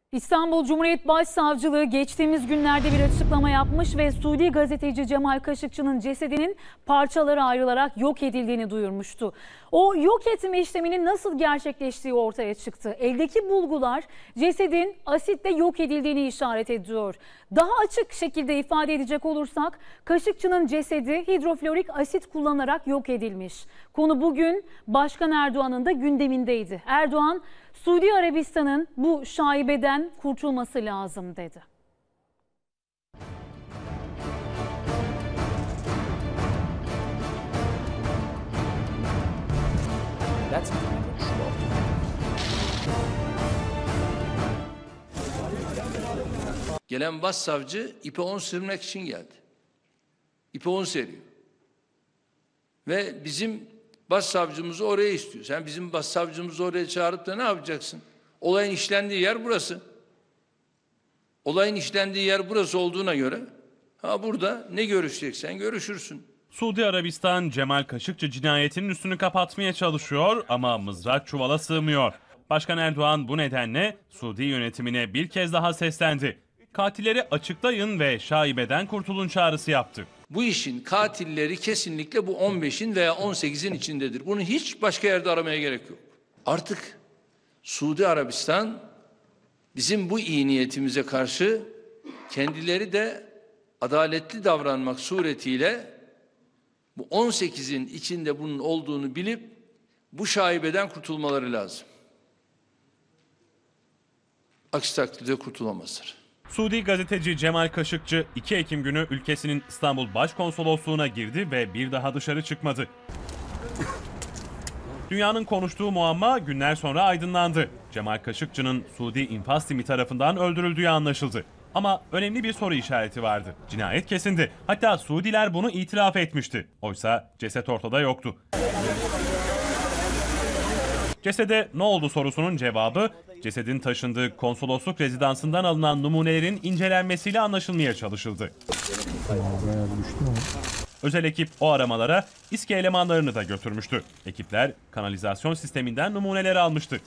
İstanbul Cumhuriyet Başsavcılığı geçtiğimiz günlerde bir açıklama yapmış ve Suudi gazeteci Cemal Kaşıkçı'nın cesedinin parçalara ayrılarak yok edildiğini duyurmuştu. O yok etme işleminin nasıl gerçekleştiği ortaya çıktı. Eldeki bulgular cesedin asitle yok edildiğini işaret ediyor. Daha açık şekilde ifade edecek olursak Kaşıkçı'nın cesedi hidroflorik asit kullanarak yok edilmiş. Konu bugün Başkan Erdoğan'ın da gündemindeydi. Erdoğan, Suudi Arabistan'ın bu şaibeden kurtulması lazım dedi. Gelen başsavcı ipe 10 sürmek için geldi. İpe 10 seriyor. Ve bizim başsavcımızı oraya istiyor. Sen bizim başsavcımızı oraya çağırıp da ne yapacaksın? Olayın işlendiği yer burası. Olayın işlendiği yer burası olduğuna göre burada ne görüşeceksen görüşürsün. Suudi Arabistan Cemal Kaşıkçı cinayetinin üstünü kapatmaya çalışıyor ama mızrak çuvala sığmıyor. Başkan Erdoğan bu nedenle Suudi yönetimine bir kez daha seslendi. Katilleri açıklayın ve şaibeden kurtulun çağrısı yaptı. Bu işin katilleri kesinlikle bu 15'in veya 18'in içindedir. Bunu hiç başka yerde aramaya gerek yok. Artık Suudi Arabistan bizim bu iyi niyetimize karşı kendileri de adaletli davranmak suretiyle bu 18'in içinde bunun olduğunu bilip bu şaibeden kurtulmaları lazım. Aksi takdirde kurtulamazlar. Suudi gazeteci Cemal Kaşıkçı 2 Ekim günü ülkesinin İstanbul Başkonsolosluğu'na girdi ve bir daha dışarı çıkmadı. Dünyanın konuştuğu muamma günler sonra aydınlandı. Cemal Kaşıkçı'nın Suudi infaz timi tarafından öldürüldüğü anlaşıldı. Ama önemli bir soru işareti vardı. Cinayet kesindi. Hatta Suudiler bunu itiraf etmişti. Oysa ceset ortada yoktu. Cesede ne oldu sorusunun cevabı, cesedin taşındığı konsolosluk rezidansından alınan numunelerin incelenmesiyle anlaşılmaya çalışıldı. Özel ekip o aramalara İSKİ elemanlarını da götürmüştü. Ekipler kanalizasyon sisteminden numuneleri almıştı.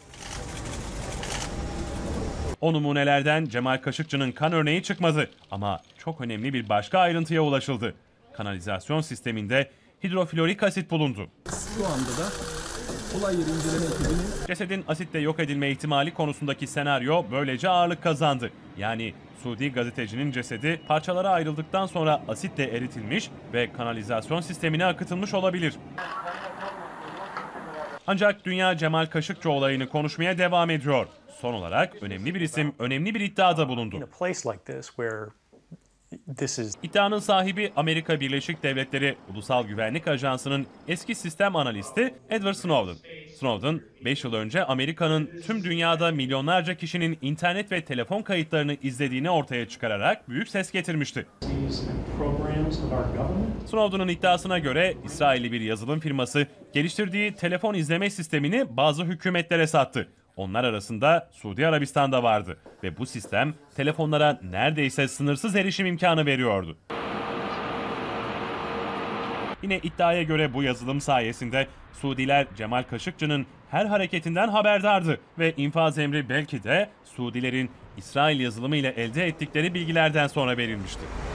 O numunelerden Cemal Kaşıkçı'nın kan örneği çıkmadı. Ama çok önemli bir başka ayrıntıya ulaşıldı. Kanalizasyon sisteminde hidroflorik asit bulundu. Şu anda da olay yeri inceleme ekibinin... Cesedin asitle yok edilme ihtimali konusundaki senaryo böylece ağırlık kazandı. Yani Suudi gazetecinin cesedi parçalara ayrıldıktan sonra asitle eritilmiş ve kanalizasyon sistemine akıtılmış olabilir. Ancak dünya Cemal Kaşıkçı olayını konuşmaya devam ediyor. Son olarak önemli bir isim, önemli bir iddiada bulundu. İddianın sahibi Amerika Birleşik Devletleri Ulusal Güvenlik Ajansı'nın eski sistem analisti Edward Snowden. Snowden, 5 yıl önce Amerika'nın tüm dünyada milyonlarca kişinin internet ve telefon kayıtlarını izlediğini ortaya çıkararak büyük ses getirmişti. Snowden'ın iddiasına göre İsrailli bir yazılım firması geliştirdiği telefon izleme sistemini bazı hükümetlere sattı. Onlar arasında Suudi Arabistan'da vardı ve bu sistem telefonlara neredeyse sınırsız erişim imkanı veriyordu. Yine iddiaya göre bu yazılım sayesinde Suudiler Cemal Kaşıkçı'nın her hareketinden haberdardı ve infaz emri belki de Suudilerin İsrail yazılımı ile elde ettikleri bilgilerden sonra verilmişti.